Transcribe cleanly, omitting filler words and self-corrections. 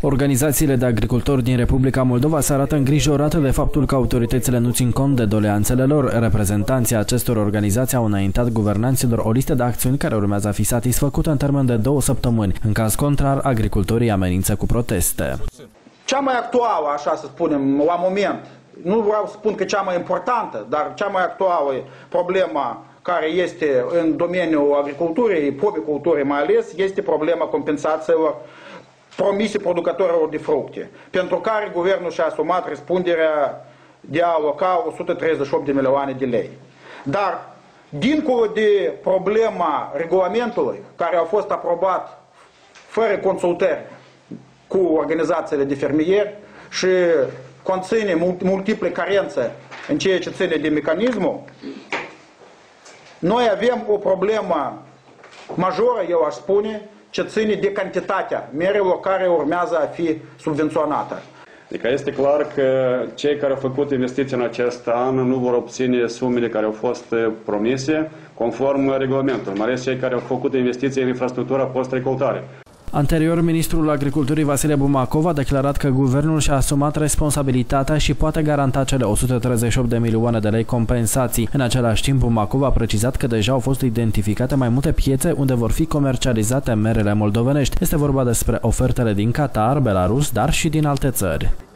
Organizațiile de agricultori din Republica Moldova se arată îngrijorate de faptul că autoritățile nu țin cont de doleanțele lor. Reprezentanții acestor organizații au înaintat guvernanților o listă de acțiuni care urmează a fi satisfăcută în termen de 2 săptămâni. În caz contrar, agricultorii amenință cu proteste. Cea mai actuală, așa să spunem, la moment, nu vreau să spun că cea mai importantă, dar cea mai actuală problema care este în domeniul agriculturii, pomiculturii mai ales, este problema compensațiilor promise producătorilor de fructe, pentru care guvernul și-a asumat răspunderea de a aloca 138 de milioane de lei. Dar, dincolo de problema regulamentului, care a fost aprobat fără consultări cu organizațiile de fermieri și conține multiple carențe în ceea ce ține de mecanismul, noi avem o problemă majoră, eu aș spune, ce ține de cantitatea merelor care urmează a fi subvenționată. Adică este clar că cei care au făcut investiții în acest an nu vor obține sumele care au fost promise conform regulamentului, mai ales cei care au făcut investiții în infrastructura post-recoltare. Anterior, ministrul agriculturii Vasile Bumacov a declarat că guvernul și-a asumat responsabilitatea și poate garanta cele 138 de milioane de lei compensații. În același timp, Bumacov a precizat că deja au fost identificate mai multe piețe unde vor fi comercializate merele moldovenești. Este vorba despre ofertele din Qatar, Belarus, dar și din alte țări.